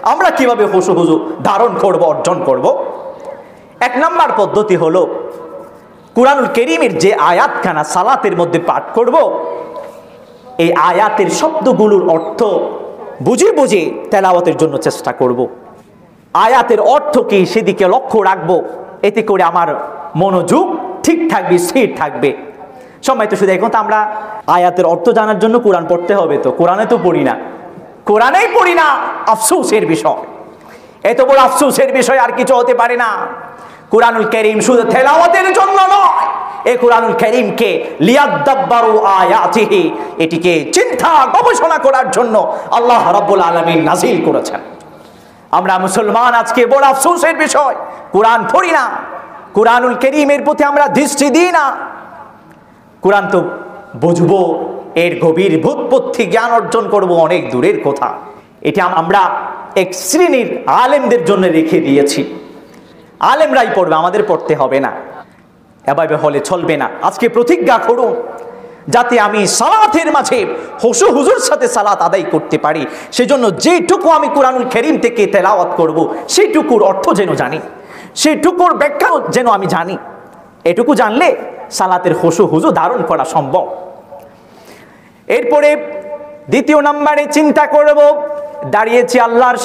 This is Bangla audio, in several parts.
আমরা কিভাবে খুশু ধারণ করব, অর্জন করব? এক নম্বর পদ্ধতি হলো কুরআনুল কারীমের যে আয়াতখানা সালাতের মধ্যে পাঠ করব, এই আয়াতের শব্দগুলোর অর্থ বুঝে বুঝে তেলাওয়াতের জন্য চেষ্টা করব। আয়াতের অর্থ কি সেদিকে লক্ষ্য রাখবো, এতে করে আমার মনোযোগ ঠিক থাকবে, স্থির থাকবে। সময় তো শুধু এখন তো আমরা আয়াতের অর্থ জানার জন্য কোরআন পড়তে হবে, তো কোরআনে তো পড়ি না, কোরআনেই পড়ি না। আফসোসের বিষয়, এত বড় আফসোসের বিষয় আর কিছু হতে পারে না। কুরআনুল কারীম শুধু তেলাওয়াতের জন্য নয়, এই কুরআনুল কারীমকে লিয়াদাব্বারু আয়াতিহি, এটিকে চিন্তা গবেষণা করার জন্য আল্লাহ রাব্বুল আলামিন নাযিল করেছেন। আমরা মুসলমান আজকে বড় আফসোসের বিষয়, কোরআন পড়ি না, কুরআনুল কারীমের প্রতি আমরা দৃষ্টি দিই না। কোরআন তো বুঝবো, এর গভীর ভূতপথি জ্ঞান অর্জন করব, অনেক দূরের কথা। এটা আমরা এক শ্রেণীর আলেমদের জন্য রেখে দিয়েছি, আলেমরাই পড়বে, আমাদের পড়তে হবে না। এভাবে হলে চলবে না। আজকে প্রতিজ্ঞা করুন যাতে আমি সালাতের মাঝে খুশু হুজুর সাথে সালাত আদায় করতে পারি, সেজন্য যেটুকু আমি কুরআনুল কারীম থেকে তেলাওয়াত করব, সেইটুকুর অর্থ যেন জানি, সেইটুকুর ব্যাখ্যা যেন আমি জানি। এটুকু জানলে সালাতের খুশু হুজু ধারণ করা সম্ভব। এরপরে দ্বিতীয় নম্বরে চিন্তা করব, দাঁড়িয়েছি আল্লাহর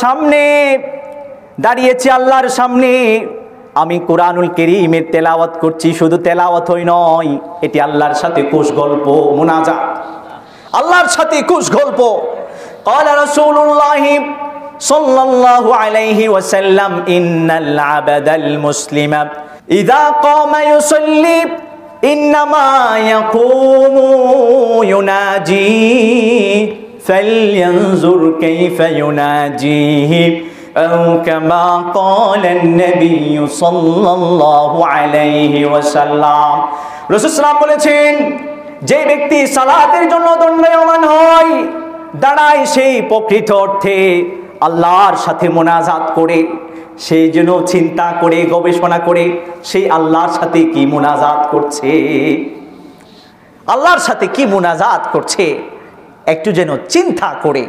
সামনে, আমি কুরআনুল কারীমের তেলাওয়াত করছি, শুধু তেলাওয়াতই নয়, এটি আল্লাহর সাথে কুশ গল্প, মুনাজাত, আল্লাহর সাথে কুশ গল্প। ক্বালা রাসূলুল্লাহ সাল্লাল্লাহু আলাইহি ওয়াসাল্লাম, ইন্নাল আবাদাল মুসলিমা ইযা ক্বামা ইউসাল্লি ইন্নামা ইয়াকুমু ইউনাজি ফালইয়ানজুর কাইফা ইউনাজিহি أو كما قال النبي صلى الله عليه وسلم। রাসূল সাল্লাল্লাহু বলেছেন, যে ব্যক্তি সালাতের জন্য দণ্ডায়মান হয়, দাঁড়ায়, সেই প্রকৃত অর্থে আল্লাহর সাথে মুনাজাত করে, সেই জন্য চিন্তা করে গবেষণা করে সেই আল্লাহর সাথে কি মুনাজাত করছে, আল্লাহর সাথে কি মুনাজাত করছে, একটু যেন চিন্তা করে।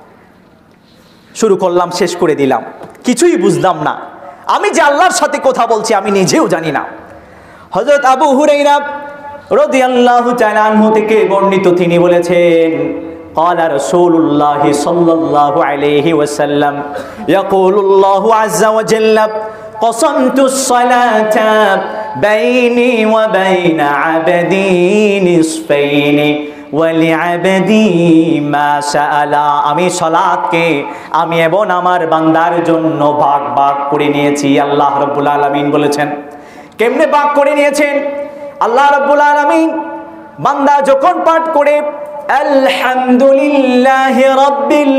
শুরু করলাম, শেষ করে দিলাম, কিছুই বুঝলাম না, আমি যে আল্লাহর সাথে কথা বলছি আমি নিজেও জানি না। হযরত আবু হুরায়রা রাদিয়াল্লাহু তাআলা আনহু থেকে বর্ণিত, তিনি বলেছেন, ক্বালা রাসূলুল্লাহ সাল্লাল্লাহু আলাইহি ওয়াসাল্লাম, ইয়াকুলুল্লাহু আযজা ওয়া জাল্লা, قسمتُ الصلاة بيني وبين عبدي نصفين ওয়ালিআবদি মা সাআলা। আমি সালাতকে আমি এবং আমার বান্দার জন্য ভাগ ভাগ করে নিয়েছি। আল্লাহ রাব্বুল আলামিন বলেছেন, কেমনে ভাগ করে নিয়েছেন? আল্লাহ রাব্বুল আলামিন বান্দা যখন পাঠ করে আলহামদুলিল্লাহি রাব্বিল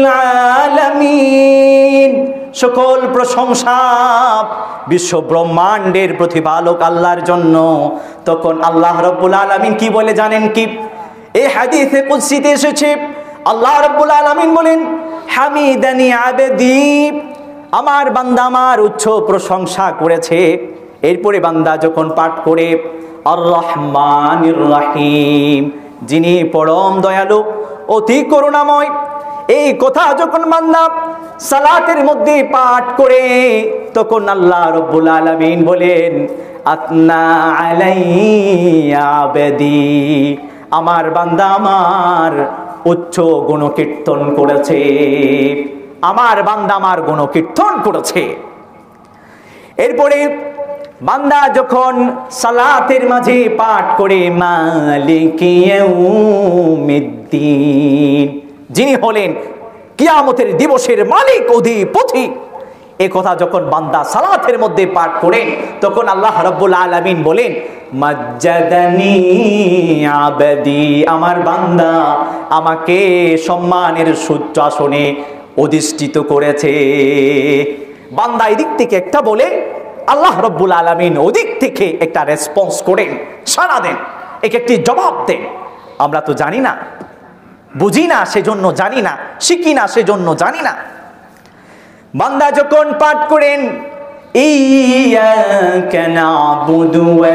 আলামিন, সকল প্রশংসা বিশ্ব ব্রহ্মাণ্ডের প্রতিপালক আল্লাহর জন্য, তখন আল্লাহ রাব্বুল আলামিন কি বলে জানেন কি? এই হাদিসে কুদসিতে এসেছে, আল্লাহ রাব্বুল আলামিন বলেন, হামিদানি আবদি, আমার বান্দা আমার উচ্চ প্রশংসা করেছে। এরপরে বান্দা যখন পাঠ করে আর রহমানির রহিম, যিনি পরম দয়ালু অতি করুণাময়, এই কথা যখন বান্দা সালাতের মধ্যে পাঠ করে, তখন আল্লাহ রাব্বুল আলামিন বলেন, আতনা আলাইয়া আবদি, আমার বান্দা আমার উচ্চ গুণকীর্তন করেছে, আমার বান্দা আমার গুণকীর্তন করেছে। এরপরে বান্দা যখন সালাতের মাঝে পাঠ করে মালিকি ইয়াউমিদ্দিন, যিনি হলেন কিয়ামতের দিবসের মালিক অধিপতি, এই কথা যখন বান্দা সালাতের মধ্যে পাঠ করেন, তখন আল্লাহ রাব্বুল আলামিন বলেন, মাজ্জাদানি আবদি, আমার বান্দা আমাকে সম্মানের উচ্চ আসনে অধিষ্ঠিত করেছে। বান্দা এদিক থেকে একটা বলে, আল্লাহ রাব্বুল আলামিন ওদিক থেকে একটা রেসপন্স করেন, সাড়া দেন, একে একটি জবাব দেন। আমরা তো জানি না, বুঝি না, সেজন্য জানি না, শিখি না, সেজন্য জানি না। বান্দা যখন পাঠ করেন ইয়াকা না'বুদু ওয়া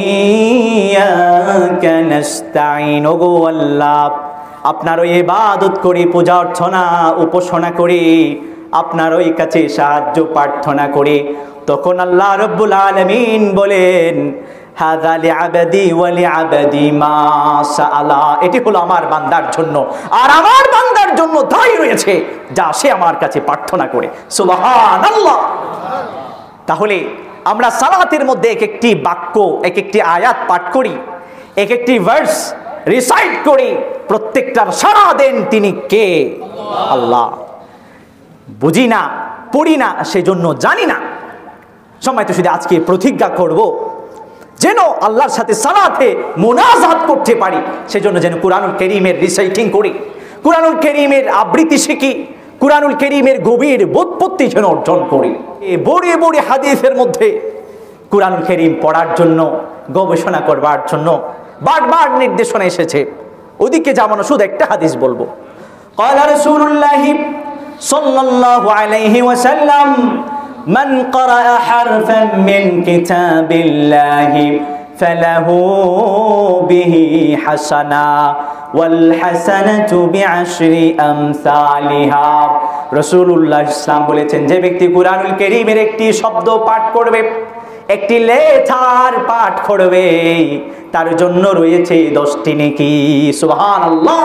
ইয়াকা নাস্তাঈন, ওগো আল্লাহ, আপনার ইবাদত করি, পূজা অর্চনা উপাসনা করি, আপনার ওই কাছে সাহায্য প্রার্থনা করে। তখন আল্লাহ রাব্বুল আলামিন বলেন, হাযা লিআবদি ওয়া লিআবদি মা সাআলা, এটি হলো আমার বান্দার জন্য, আর আমার বান্দার জন্য তাই রয়েছে যা সে আমার কাছে প্রার্থনা করে। সুবহানাল্লাহ। তাহলে আমরা সালাতের মধ্যে এক একটি বাক্য, এক একটি আয়াত পাঠ করি, এক একটি ভার্স রিসাইট করি, প্রত্যেকটার সাড়া দেন তিনি কে? আল্লাহ। বুঝি না, পড়ি না, সেজন্য জানি না। সময় তো শুধু আজকে প্রতিজ্ঞা করব যেন আল্লাহর সাথে সালাতে মুনাজাত করতে পারি, সেজন্য যেন কুরআনুল কারীমের রিসাইটিং করি, কুরআনুল কারীমের আবৃত্তি শিখি, কুরআনুল কারীমের গভীর বোধপত্তি যেন অর্জন করি। এই বড়ে বড়ে হাদিসের মধ্যে কুরআনুল কারীম পড়ার জন্য, গবেষণা করবার জন্য বারবার নির্দেশনা এসেছে। ওদিকে যাব না, শুধু একটা হাদিস বলবো। ক্বালা রাসূলুল্লাহ সাল্লাল্লাহু আলাইহি ওয়াসাল্লাম, মান ক্বারাআ হারফান মিন কিতাবিল্লাহি ফালাহু বিহি হাসানা ওয়াল হাসানাতু বিআশরি আমসালিহা। রাসূলুল্লাহ সাল্লাল্লাহু আলাইহি বলেছেন, যে ব্যক্তি কুরআনুল কারীমের একটি শব্দ পাঠ করবে, একটি লেটার পাঠ করবে, তার জন্য রয়েছে 10টি নেকি। সুবহানাল্লাহ।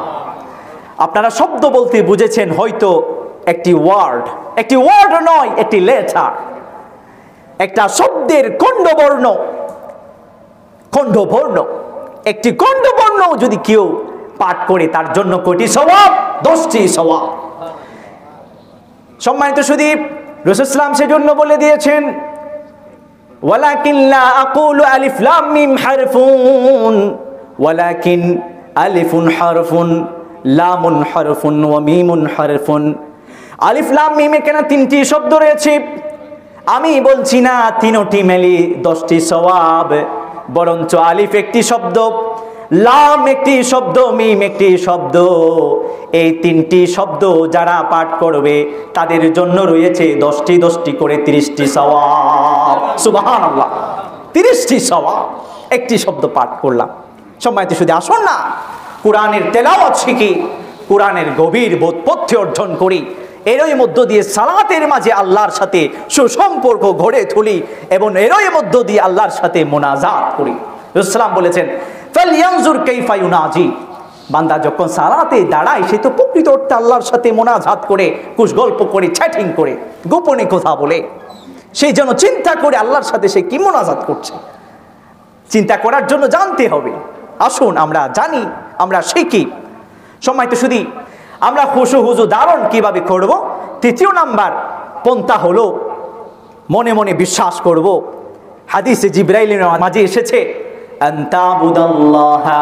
আপনারা শব্দ বলতে বুঝেছেন হয়তো একটি ওয়ার্ড, একটি ওয়ার্ড নয়, একটি লেটার, একটা শব্দের খণ্ডবর্ণ, খণ্ডবর্ণ, একটি খণ্ডবর্ণ যদি কেউ পাঠ করে তার জন্য কয়টি সওয়াব? 10টি সওয়াব। সম্মানিত সুধী, রাসূল সাল্লাল্লাহু আলাইহি সেজন্য বলে দিয়েছেন, ওয়ালাকিন লা আকুলু আলিফ লাম মিম হারফুন ওয়ালাকিন আলিফুন হারফুন লামুন হারফুন ওয়া মিমুন হারফুন। আলিফ লাম মিমে কেন 3টি শব্দ রয়েছে? আমি বলছি না তিনটি মিলি 10টি সওয়াব, বরঞ্চ আলিফ একটি শব্দ, লাম একটি শব্দ, মিম একটি শব্দ। এই 3টি শব্দ যারা পাঠ করবে তাদের জন্য রয়েছে 10টি করে 30টি সওয়াব। সুবহানাল্লাহ। 30টি সওয়াব একটি শব্দ পাঠ করলাম। সম্মানিত শুধু আসুন না কোরআনের তেলাওয়াত শিখি, কোরআনের গভীর বোধপত্তি অর্জন করি, এরই মধ্য দিয়ে সালাতের মাঝে আল্লাহর সাথে সুসম্পর্ক গড়ে তুলি এবং এরই মধ্য দিয়ে আল্লাহর সাথে মুনাজাত করি। রাসূল সাল্লাল্লাহু বলেছেন, ফালইয়ানজুর কাইফা ইউনাজি, বান্দা যখন সালাতে দাঁড়ায় সে তো প্রকৃত অর্থে আল্লাহর সাথে মুনাজাত করে, কুশ গল্প করে, চ্যাটিং করে, গোপনে কথা বলে, সেই জন্য চিন্তা করে আল্লাহর সাথে সে কি মুনাজাত করছে। চিন্তা করার জন্য জানতে হবে। আসুন আমরা জানি, আমরা শিখি। সম্মানিত শুধু আমরা খুশু হুজু ধারণ কিভাবে করব? 3য় নাম্বার পন্থা হলো মনে মনে বিশ্বাস করব। হাদিসে জিবরাইলের মাঝে এসেছে, আনতাবুদাল্লাহা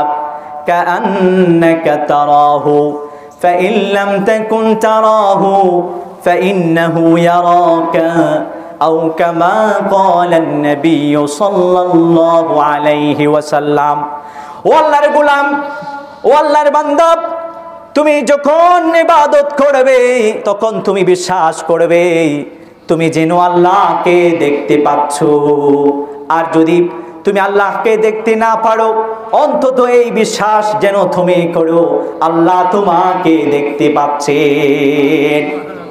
কাআন্নাকা তারাহু ফাইন লাম তাকুন তারাহু ফাইন্নাহু ইয়ারাকা আও কামা ক্বালান নবী সাল্লাল্লাহু আলাইহি ওয়াসাল্লাম। ও আল্লাহর গোলাম, ও আল্লাহর বান্দা, তুমি যখন ইবাদত করবে তখন তুমি বিশ্বাস করবে তুমি যেন আল্লাহকে দেখতে পাচ্ছ। আর যদি তুমি আল্লাহকে দেখতে না পারো, অন্তত এই বিশ্বাস যেন তুমি করো আল্লাহ তোমাকে দেখতে পাচ্ছেন।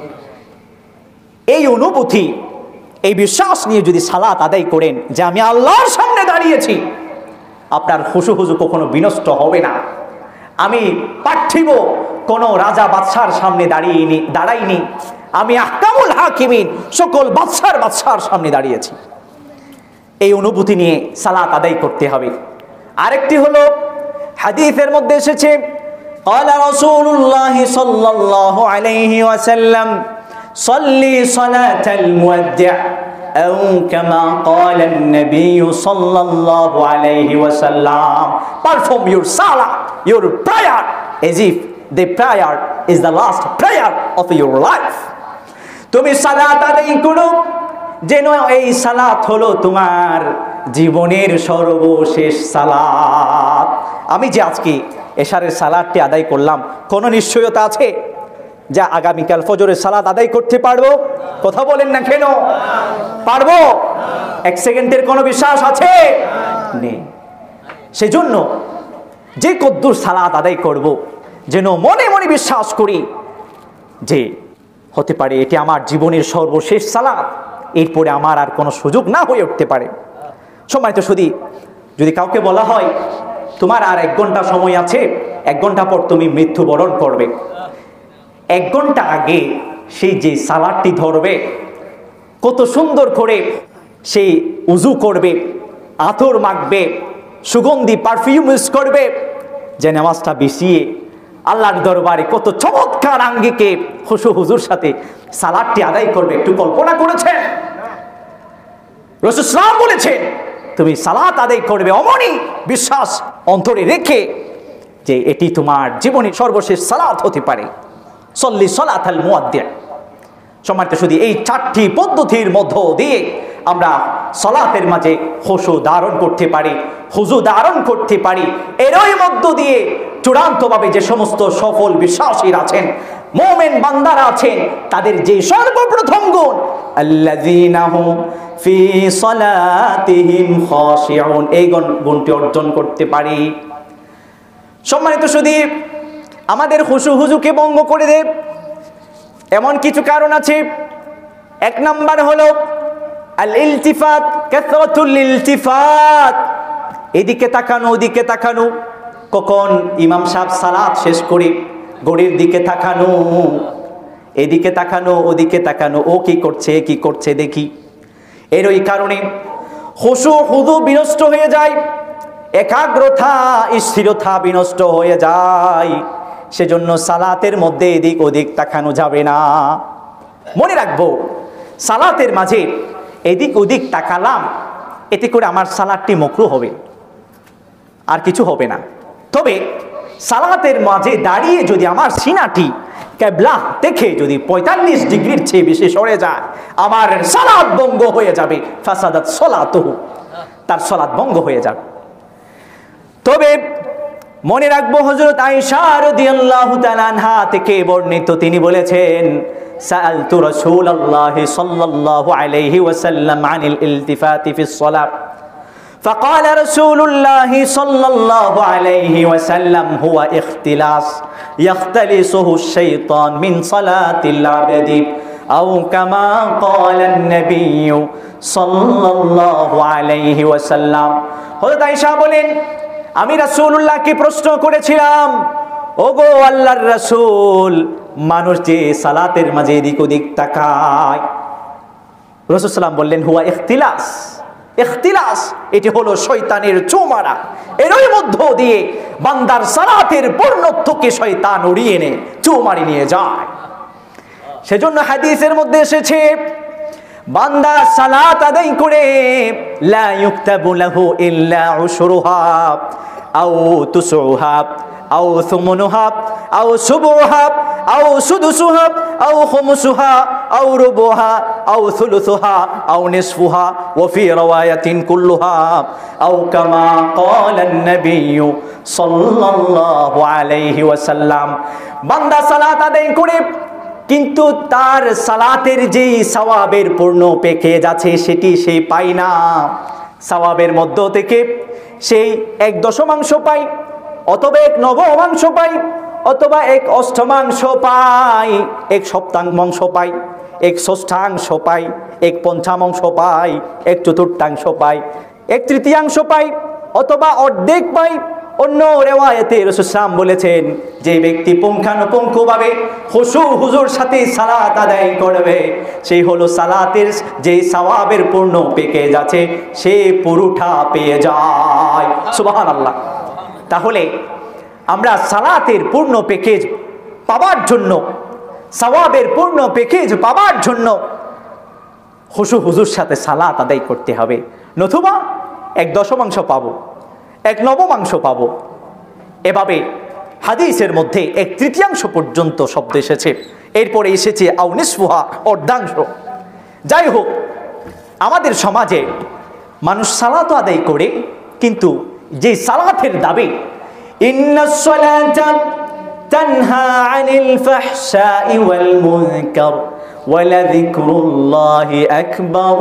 এই অনুভূতি, এই বিশ্বাস নিয়ে যদি সালাত আদায় করেন যে আমি আল্লাহর সামনে দাঁড়িয়েছি, আপনার খুশু হুজু কখনো বিনষ্ট হবে না। আমি পার্থিব কোন রাজা বাদশার সামনে দাঁড়াইনি, আমি আহকামুল হাকিমিন সকল বাদশার সামনে দাঁড়িয়েছি। এই অনুভূতি নিয়ে সালাত আদায় করতে হবে। আরেকটি হলো হাদিসের মধ্যে এসেছে, ক্বালা রাসূলুল্লাহ সাল্লাল্লাহু আলাইহি ওয়াসাল্লাম, সাল্লি সালাতাল মুওয়াদ্দি' আও কামা ক্বালা an-নাবী সাল্লাল্লাহু আলাইহি ওয়াসাল্লাম, পারফর্ম ইউর সালাত, your prayer as if the prayer is the last prayer of your life. তুমি সালাত আদায় করো যেন এই সালাত হলো তোমার জীবনের সর্বশেষ সালাত। আমি যে আজকে এশারের সালাতটি আদায় করলাম, কোনো নিশ্চয়তা আছে যা আগামীকাল ফজরের সালাত আদায় করতে পারবো? কথা বলেন না কেন? পারবো? 1 সেকেন্ডের কোনো বিশ্বাস আছে? নেই। সেজন্য যে কদ্দুর সালাত আদায় করব যেন মনে মনে বিশ্বাস করি যে হতে পারে এটি আমার জীবনের সর্বশেষ সালাত, এরপরে আমার আর কোনো সুযোগ না হয়ে উঠতে পারে। সম্মানিত শুধু যদি কাউকে বলা হয় তোমার আর 1 ঘন্টা সময় আছে, 1 ঘন্টা পর তুমি মৃত্যুবরণ করবে, 1 ঘন্টা আগে সেই যে সালাদটি ধরবে, কত সুন্দর করে সেই উজু করবে, আতর মাখবে, সুগন্ধি পারফিউম ইউজ করবে, যে নামাজটা বিছিয়ে আল্লাহর দরবারে কত চমৎকার আঙ্গিকে খুশু হুজুর সাথে সালাদটি আদায় করবে। একটু কল্পনা করেছেন? রাসূল সাল্লাল্লাহু আলাইহি ওয়াসাল্লাম বলেছেন তুমি সালাত আদায় করবে অমনি বিশ্বাস অন্তরে রেখে যে এটি তোমার জীবনের সর্বশেষ সালাত হতে পারে। সল্লি সালাতাল মুয়াদ্দি। সম্মানিত শুধু এই 4টি পদ্ধতির মধ্য দিয়ে আমরা সালাতের মাঝে খুশু ধারণ করতে পারি, হুজু ধারণ করতে পারি। এরই মধ্য দিয়ে চূড়ান্তভাবে যে সমস্ত সফল বিশ্বাসীর আছেন, মুমিন বান্দারা আছেন, তাদের যে সর্বপ্রথম গুণ আল্লাযীনা হুম ফি সালাতিহিম খাশিউন, এই গুণটি অর্জন করতে পারি। সম্মানিত শুধু আমাদের খুশু হুজুকে ভঙ্গ করে দেয় এমন কিছু কারণ আছে। 1 নাম্বার হলো আল ইলতিফাত, কাসরাতুল ইলতিফাত, এদিকে তাকানো ওদিকে তাকানো। কখন ইমাম সাহেব সালাত শেষ করে ঘড়ির দিকে তাকানো, এদিকে তাকানো ওদিকে তাকানো, ও কি করছে দেখি। এর ওই কারণে খুশু হুজু বিনষ্ট হয়ে যায়, একাগ্রতা স্থিরতা বিনষ্ট হয়ে যায়। সেজন্য সালাতের মধ্যে এদিক ওদিক তাকানো যাবে না। মনে রাখবো সালাতের মাঝে এদিক ওদিক তাকালাম, এতে করে আমার সালাতটি মাকরুহ হবে, আর কিছু হবে না। তবে সালাতের মাঝে দাঁড়িয়ে যদি আমার সিনাটি কিবলা দেখে যদি 45 ডিগ্রির চেয়ে বেশি সরে যায়, আমার সালাত ভঙ্গ হয়ে যাবে। ফাসাদাত সালাতুহু, তার সালাত ভঙ্গ হয়ে যাবে। তবে মনে রাখবো হযরত আয়েশা রাদিয়াল্লাহু তাআলা আনহা থেকে বর্ণিত, তিনি বলেছেন সাআলতু রাসূলুল্লাহি সাল্লাল্লাহু আলাইহি ওয়াসাল্লাম আনিল ইলতিফাতি ফিস সালাত فقال رسول الله صلى الله عليه وسلم هو اختلاس يختلسه الشيطان من صلاة العبد أو كما قال النبي صلى الله عليه وسلم। হযরত আয়েশা বলেন আমি রাসূলুল্লাহকে প্রশ্ন করেছিলাম, ওগো আল্লাহর রাসূল, মানুষ যে সালাতের মাঝে এদিক ওদিক তাকায়, রাসূল সাল্লাম বললেন হুয়া ইখতিলাস। ইখতিলাস এটি হলো শয়তানের চুমারা, এরই মধ্য দিয়ে বান্দার সালাতের পূর্ণত্বকে শয়তান উড়িয়ে নেয়, চুমারি নিয়ে যায়। সেজন্য হাদিসের মধ্যে এসেছে বান্দা সালাত আদায় করে লা ইউকতাবু লাহু ইল্লা উশরুহা আও তুসউহা আও সুমনুহা আও সুবুহা আও সুদুসুহা আও খুমসুহা আও রুবুহা আও সুলুসুহা আও নিসফুহা ওয়া ফি রাওয়ায়াতিন কুল্লুহা আও কামা ক্বালা an-নাবিয়্যু সাল্লাল্লাহু আলাইহি ওয়াসাল্লাম। বান্দা সালাত আদায় করে কিন্তু তার সালাতের যেই সওয়াবের পূর্ণ প্যাকেজ আছে সেটি সে পায় না। সওয়াবের মধ্য থেকে সেই 1/10 পায়, অথবা 1/9 পায়, অথবা 1/8 পায়, 1/7 পায়, 1/6 পায়, 1/5 পায়, 1/4 পায়, 1/3 পায়, অথবা অর্ধেক পায়। অন্য রিওয়ায়াতে রাসূল সাল্লাল্লাহু বলেছেন যে ব্যক্তি পুঙ্খানুপুঙ্খভাবে খুশু হুজুর সাথে সালাত আদায় করবে, সেই হলো সালাতের যে সওয়াবের পূর্ণ প্যাকেজ আছে সে পুরোটা পেয়ে যায়। সুবহানাল্লাহ। তাহলে আমরা সালাতের পূর্ণ প্যাকেজ পাওয়ার জন্য, সওয়াবের পূর্ণ প্যাকেজ পাওয়ার জন্য খুশু হুজুর সাথে সালাত আদায় করতে হবে, নতুবা 1/10 পাবো, 1/9 পাবো। এভাবে হাদিসের মধ্যে 1/3 পর্যন্ত শব্দ এসেছে, এরপরে এসেছে আও নিসফুহা, অর্ধাংশ। যাই হোক, আমাদের সমাজে মানুষ সালাত আদায় করে, কিন্তু যে সালাতের দাবি ইন্নাস সালাতা তানহা আনিল ফাহশাই ওয়াল মুনকার ولذكر الله أكبر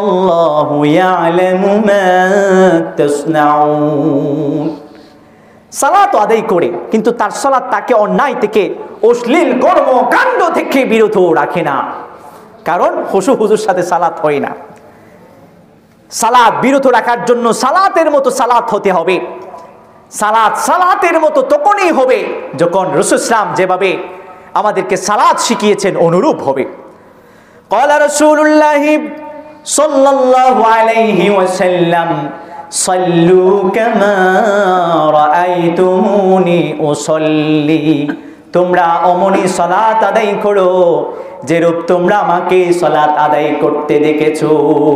والله يعلم ما تصنعون। সালাত আদায় করে কিন্তু তার সালাত তাকে অন্যায় থেকে, অশ্লীল কর্মকাণ্ড থেকে বিরত রাখে না, কারণ খুশু হুজুর সাথে সালাত হয় না। সালাত বিরত রাখার জন্য সালাতের মতো সালাত হতে হবে। সালাত সালাতের মতো তখনই হবে যখন রাসূল সাল্লাল্লাহু আলাইহি যেভাবে আমাদেরকে সালাত শিখিয়েছেন অনুরূপ হবে। ক্বালা রাসূলুল্লাহি সাল্লাল্লাহু আলাইহি ওয়াসাল্লাম সাল্লু কামা রাআইতুমুনি উসাল্লি, তোমরা অমনি সালাত আদায় করো যেরূপ তোমরা আমাকে সালাত আদায় করতে দেখেছো।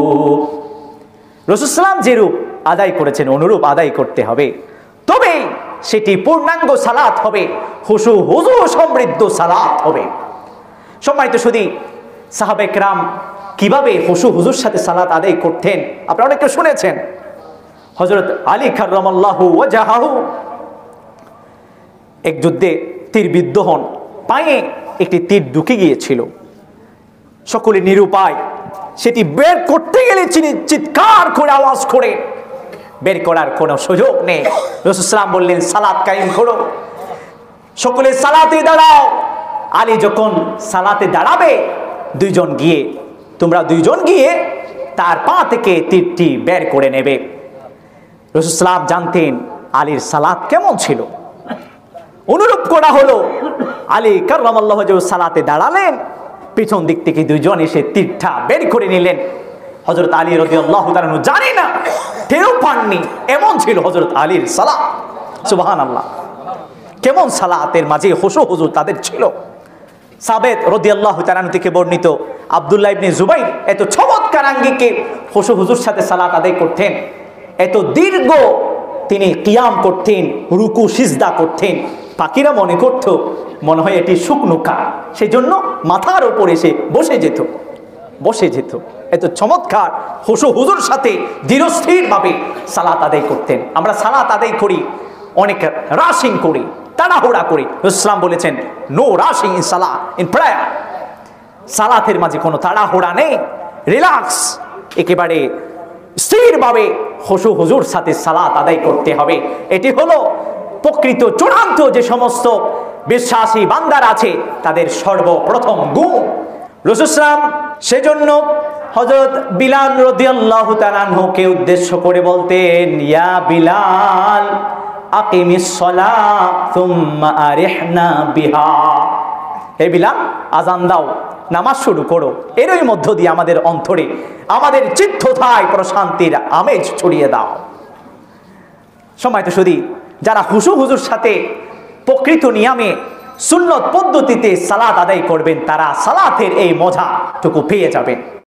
রাসূল সাল্লাল্লাহু আলাইহি যেরূপ আদায় করেছেন অনুরূপ আদায় করতে হবে, তবে সেটি পূর্ণাঙ্গ সালাত হবে, খুশু হুজু সমৃদ্ধ সালাত হবে। সম্মানিত সুধী, সাহাবায়ে কেরাম কিভাবে খুশু হুজুর সাথে সালাত আদায় করতেন আপনারা অনেকে শুনেছেন। হযরত আলী কাররামাল্লাহু ওয়াজহাহু এক যুদ্ধে তীরবিদ্ধ হন, পায়ে একটি তীর ঢুকে গিয়েছিল, সকলে নিরুপায়। সেটি বের করতে গেলে তিনি চিৎকার করে আওয়াজ করে, বের করার কোনো সুযোগ নেই। রাসূল সাল্লাল্লাহু বললেন সালাত কায়েম করো, সকলে সালাতে দাঁড়াও। আলী যখন সালাতে দাঁড়াবে, তোমরা দুইজন গিয়ে তার পা থেকে তীরটি বের করে নেবে। রাসূল সাল্লাল্লাহু আলাইহি জানতেন আলীর সালাত কেমন ছিল। অনুরূপ করা হলো, আলী কাররামাল্লাহু ওয়াজহু সালাতে দাঁড়ালেন, পিছন দিক থেকে দুইজন এসে তীরটা বের করে নিলেন। হযরত আলী রাদিয়াল্লাহু তাআলা জানি না, টেরও পাননি, এমন ছিল হযরত আলীর সালাত। সুবহানাল্লাহ, কেমন সালাতের মাঝে খুশু হুজুর তাদের ছিল। সাবেত রাদিয়াল্লাহু তাআলা থেকে বর্ণিত আব্দুল্লাহ ইবনে জুবাইর এত চমৎকার আঙ্গিকে খুশু হুজুর সাথে সালাত আদায় করতেন, এত দীর্ঘ তিনি কিয়াম করতেন, রুকু সিজদা করতেন, পাখিরা মনে করত মনে হয় এটি শুকনো কাঠ, সেই জন্য মাথার উপর এসে বসে যেত। এত চমৎকার খুশু হুজুর সাথে ধীরস্থিরভাবে সালাত আদায় করতেন। আমরা সালাত আদায় করি, অনেক রাশিং করি, তাড়াহুড়া করি। ইসলাম বলেছেন নো রাশিং ইন সালাহ, ইন প্রেয়ার। সালাতের মাঝে কোনো তাড়াহুড়া নেই, রিল্যাক্স, একেবারে স্থিরভাবে খুশু হুজুর সাথে সালাত আদায় করতে হবে। এটি হলো প্রকৃত চূড়ান্ত যে সমস্ত বিশ্বাসী বান্দার আছে তাদের সর্বপ্রথম গুণ। রাসূল সাল্লাল্লাহু আলাইহি সেজন্য হযরত বিলাল রাদিয়াল্লাহু তাআলা আনহুকে উদ্দেশ্য করে বলতেন, ইয়া বিলাল আকিমিস সালাহ সুম্মা আরিহনা বিহা, হে বিলাল আযান দাও, নামাজ শুরু করো, এরই মধ্য দিয়ে আমাদের অন্তরে, আমাদের চিত্ততায় প্রশান্তির আমেজ ছড়িয়ে দাও। সম্মানিত সুধী, যারা খুশু হুজুর সাথে প্রকৃত নিয়মে সুন্নত পদ্ধতিতে সালাত আদায় করবেন তারা সালাতের এই মজাটুকু পেয়ে যাবেন।